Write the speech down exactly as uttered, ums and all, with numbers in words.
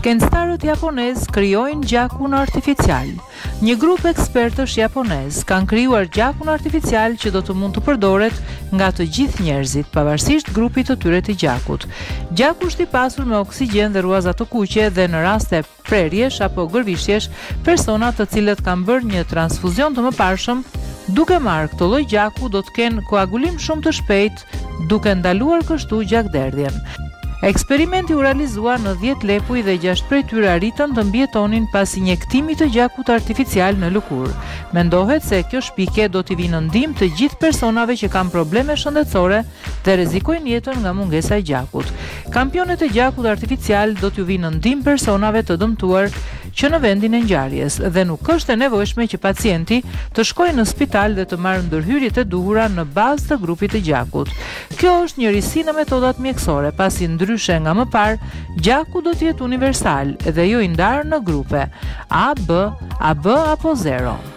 Shkencëtarët japonez krijojnë gjakun artificial. Një grup ekspertësh japonez kanë krijuar gjakun artificial që do të mund të përdoret nga të gjithë njerëzit, pavarësisht grupit të tyre të gjakut. Gjaku është i pasur me oksigjen dhe ruaza të kuqe dhe në raste prerjesh apo gërvishjesh, persona të cilët kanë bërë një transfuzion të mëparshëm duke marrë këtë lloj gjaku do të kenë koagulim shumë të shpejtë, duke ndaluar kështu gjakderdhjen. Eksperimenti u realizua në dhjetë lepuj dhe gjashtë prej tyre arritën të mbjetonin pas injektimit të gjakut artificial në lëkurë. Mendohet se kjo shpike do t'i vinë në ndihmë të gjithë personave që kanë probleme shëndetësore dhe rrezikojnë jetën nga mungesa e gjakut. Kampionet e gjakut artificial do t'ju vinë në ndihmë personave të dëmtuar që në vendin e ngjarjes dhe nuk është e nevojshme që pacienti të shkojë në spital dhe të marrë ndërhyrjet e duhura në bazë të grupit të gjakut. Kjo është një risi në metodat mjekësore, pasi ndryshe nga më parë, gjaku do të jetë universal dhe jo i ndarë në grupe A, B, A B apo zero.